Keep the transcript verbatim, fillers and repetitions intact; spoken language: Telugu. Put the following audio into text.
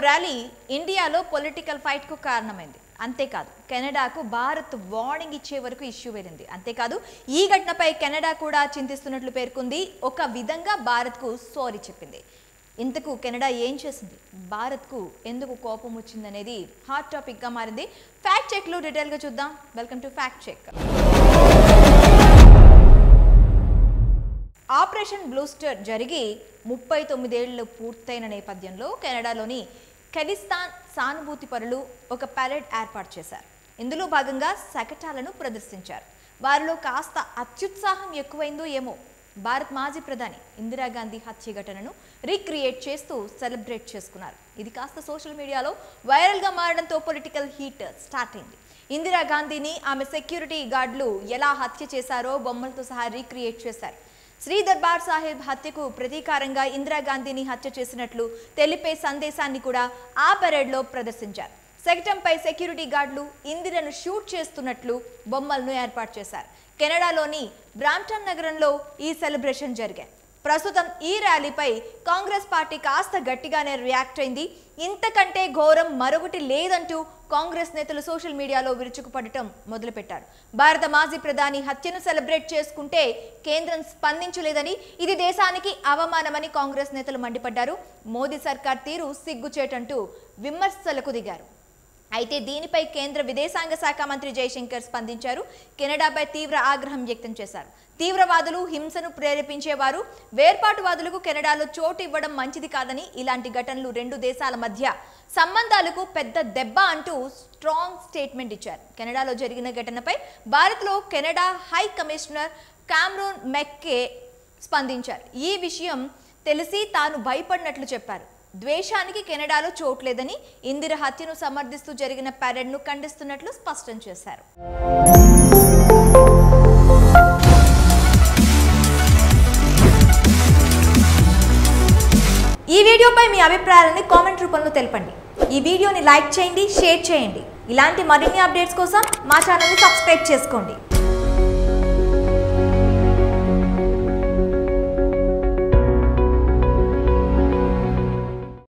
ర్యాలీ ఇండియాలో పొలిటికల్ ఫైట్ కు కారణమైంది. అంతేకాదు కెనడాకు భారత్ వార్నింగ్ ఇచ్చే వరకు ఇష్యూ వెళ్ళింది. అంతేకాదు ఈ ఘటనపై కెనడా కూడా చింతిస్తున్నట్లు పేర్కొంది. ఒక విధంగా భారత్కు సారీ చెప్పింది. ఇంతకు కెనడా ఏం చేసింది, భారత్కు ఎందుకు కోపం వచ్చిందనేది హాట్ టాపిక్ గా మారింది. ఫ్యాక్ట్ చెక్ లో డీటెయిల్ గా చూద్దాం. Welcome to fact check. Operation Blue Star జరిగి ముప్పై తొమ్మిదేళ్లు పూర్తయిన నేపథ్యంలో కెనడాలోని కెలిస్తాన్ సానుభూతి పరులు ఒక పరేడ్ ఏర్పాటు చేశారు. ఇందులో భాగంగా శకటాలను ప్రదర్శించారు. వారిలో కాస్త అత్యుత్సాహం ఎక్కువైందో ఏమో భారత్ మాజీ ప్రధాని ఇందిరాగాంధీ హత్య ఘటనను రీక్రియేట్ చేస్తూ సెలబ్రేట్ చేసుకున్నారు. ఇది కాస్త సోషల్ మీడియాలో వైరల్ గా మారడంతో పొలిటికల్ హీట్ స్టార్ట్ అయింది. ఇందిరాగాంధీని ఆమె సెక్యూరిటీ గార్డులు ఎలా హత్య చేశారో బొమ్మలతో సహా రీక్రియేట్ చేశారు. శ్రీ దర్బార్ సాహిబ్ హత్యకు ప్రతీకారంగా ఇందిరాగాంధీని హత్య చేసినట్లు తెలిపే సందేశాన్ని కూడా ఆ పరేడ్లో ప్రదర్శించారు. శకటంపై సెక్యూరిటీ గార్డులు ఇందిరను షూట్ చేస్తున్నట్లు బొమ్మలను ఏర్పాటు చేశారు. కెనడాలోని బ్రాంప్టన్ నగరంలో ఈ సెలబ్రేషన్ జరిగాయి. ప్రస్తుతం ఈ ర్యాలీపై కాంగ్రెస్ పార్టీ కాస్త గట్టిగానే రియాక్ట్ అయింది. ఇంతకంటే ఘోరం మరొకటి లేదంటూ కాంగ్రెస్ నేతలు సోషల్ మీడియాలో విరుచుకుపడటం మొదలుపెట్టారు. భారత మాజీ ప్రధాని హత్యను సెలబ్రేట్ చేసుకుంటే కేంద్రం స్పందించలేదని, ఇది దేశానికి అవమానమని కాంగ్రెస్ నేతలు మండిపడ్డారు. మోదీ సర్కార్ తీరు సిగ్గుచేటంటూ విమర్శలకు దిగారు. అయితే దీనిపై కేంద్ర విదేశాంగ శాఖ మంత్రి జయశంకర్ స్పందించారు. కెనడాపై తీవ్ర ఆగ్రహం వ్యక్తం చేశారు. తీవ్రవాదులు హింసను ప్రేరేపించేవారు, వేర్పాటువాదులకు కెనడాలో చోటు ఇవ్వడం మంచిది కాదని, ఇలాంటి ఘటనలు రెండు దేశాల మధ్య సంబంధాలకు పెద్ద దెబ్బ అంటూ స్ట్రాంగ్ స్టేట్మెంట్ ఇచ్చారు. కెనడాలో జరిగిన ఘటనపై భారత్లో Canada high commissioner Cameron MacKay స్పందించారు. ఈ విషయం తెలిసి తాను భయపడినట్లు చెప్పారు. ద్వేషానికి కెనడాలో చోట్లేదని, ఇందిర హత్యను సమర్థిస్తూ జరిగిన పరేడ్ను ఖండిస్తున్నట్లు స్పష్టం చేశారు. ఈ వీడియోపై మీ అభిప్రాయాలని కామెంట్ రూపంలో తెలపండి. ఈ వీడియోని లైక్ చేయండి, షేర్ చేయండి. ఇలాంటి మరిన్ని అప్డేట్స్ కోసం మా ఛానల్ని సబ్స్క్రైబ్ చేసుకోండి.